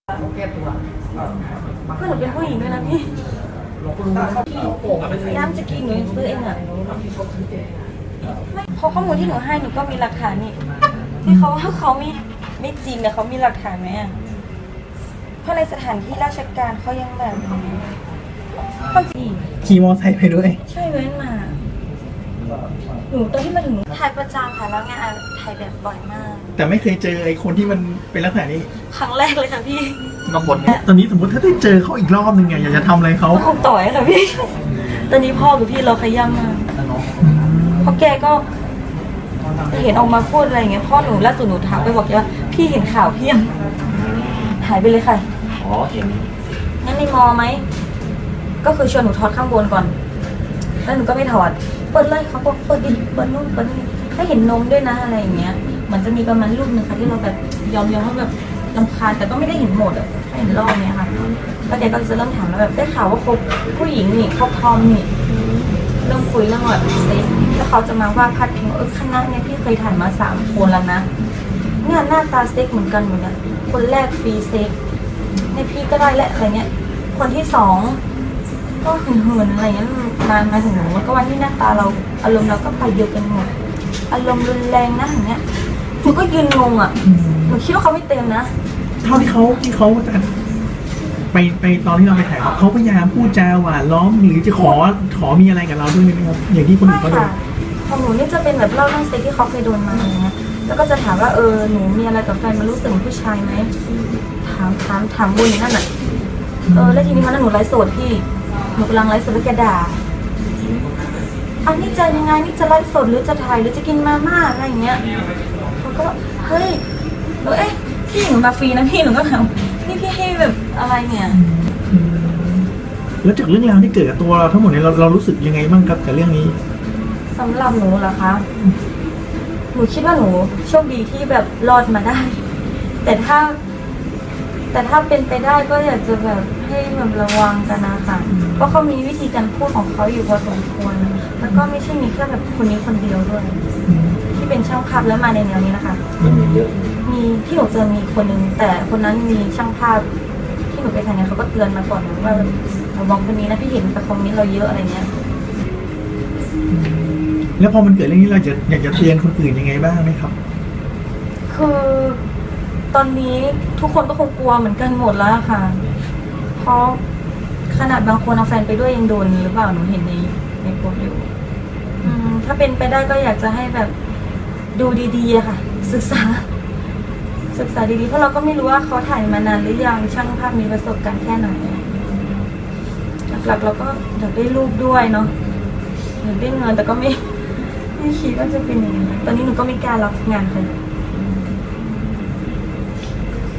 แก้ตัวก็หนูเป็นผู้หญิงด้วยนะพี่น้ำจะกินหนูซื้อเองอ่ะไม่เพราะข้อมูลที่หนูให้หนูก็มีหลักฐานนี่ที่เขาว่าเขาไม่จริงเนี่ยเขามีหลักฐานไหมอ่ะเพราะในสถานที่ราชการเขายังแบบเขาจริงขี่มอเตอร์ไซค์ไปด้วยใช่เว้นมาหนูตอนที่มาถึงถ่ายประจำค่ะแล้วงานถ่ายแบบบ่อยมากแต่ไม่เคยเจอไอ้คนที่มันเป็นลักษณะนี้ครั้งแรกเลยค่ะพี่บางคนตอนนี้สมมติถ้าได้เจอเขาอีกรอบนึงไงอยากจะทำอะไรเขาคงต่อยค่ะพี่ตอนนี้พ่อกับพี่เราขย้ำมากเพราะแกก็เห็นออกมาพูดอะไรอย่างเงี้ยพ่อหนูล่าสุดหนูถามไปบอกแกว่าพี่เห็นข่าวพี่ยังหายไปเลยค่ะอ๋อเห็นงั้นในมอไหมก็คือชวนหนูถอดข้างบนก่อนแล้วหนูก็ไม่ถอดเปิดเลยเขาบอกเปิดดิเปิดนู่นเปิดนี่ให้เห็นนมด้วยนะอะไรอย่างเงี้ยมันจะมีประมาณรูปนึงค่ะที่เราแบบยอมว่าแบบรำคาญแต่ก็ไม่ได้เห็นหมดอะเห็นรอบเนี้ยค่ะแล้วแกก็จะเริ่มถามแล้วแบบได้ข่าวว่าคบผู้หญิงนี่คบทอมนี่เริ่มคุยเรื่องแบบเซ็กแล้วเขาจะมาว่าพัดพิงคณะเนี่ยพี่เคยถ่ายมา3 คนแล้วนะเนี่ยหน้าตาเซ็กเหมือนกันหมดเนี่ยคนแรกฟรีเซ็กเนี่ยพี่ก็ได้แหละอะไรเงี้ยคนที่2ก็เหินอะไรเงี้ยมาถึงหนูก็วันที่หน้าตาเราอารมณ์เราก็ไปเดียวกันหมดอารมณ์รุนแรงนะอย่างเงี้ยหนูก็ยืนงงอ่ะหนูคิดว่าเขาไม่เต็มนะเท่าที่เขาไปตอนที่เราไปถ่ายเขาพยายามพูดจาหวานล้อมหรือจะขอมีอะไรกับเราด้วยไหมครับอย่างที่คนอื่นเขาโดนของหนูนี่จะเป็นแบบเล่าเรื่องเซ็กที่เขาเคยโดนมาอย่างเงี้ยแล้วก็จะถามว่าหนูมีอะไรกับแฟนมันรู้สึกเหมือนผู้ชายไหมถามบุญนั่นแหละแล้วทีนี้มันหนูไลฟ์สดพี่หนูกำลังไลฟ์สดแล้วแกด่าอันนี้จะยังไงนี่จะไลฟ์สดหรือจะถ่ายหรือจะกินมาม่าอะไรอย่างเงี้ยเขาก็เฮ้ยพี่หนูมาฟรีนะพี่หนูก็แบบนี่พี่ให้แบบอะไรเนี่ยแล้วจากเรื่องราวที่เกิดกับตัวเราทั้งหมดเนี่ยเรารู้สึกยังไงบ้างกับเรื่องนี้สำหรับหนูเหรอคะหนูคิดว่าหนูโชคดีที่แบบรอดมาได้แต่ถ้าเป็นไปได้ก็อยากจะแบบให้แบบระวังกันนะคะเพราะเขามีวิธีการพูดของเขาอยู่พอสมควรแล้วก็ไม่ใช่มีแค่แบบคนนี้คนเดียวด้วยที่เป็นช่างภาพแล้วมาในแนวนี้นะคะมีที่หนูเจอมีคนนึงแต่คนนั้นมีช่างภาพที่หนูไปถ่ายเนี่ยเขาก็เตือนมาก่อนว่าระวังคนนี้นะพี่เห็นแต่คอมเมนต์เราเยอะอะไรเงี้ยแล้วพอมันเกิดเรื่องนี้เราอยากจะเตือนคนอื่นยังไงบ้างไหมครับคือตอนนี้ทุกคนก็คงกลัวเหมือนกันหมดแล้วค่ะเพราะขนาดบางคนเอาแฟนไปด้วยยังโดนหรือเปล่าหนูเห็นในโพสต์อยู่ถ้าเป็นไปได้ก็อยากจะให้แบบดูดีๆค่ะศึกษาดีๆเพราะเราก็ไม่รู้ว่าเขาถ่ายมานานหรือยังช่างภาพมีประสบการณ์แค่ไหนหลักๆเราก็อยากได้รูปด้วยเนาะอยากได้เงินแต่ก็ไม่คิดว่าจะเป็นอย่างนี้ตอนนี้หนูก็ไม่กล้ารับงานใคร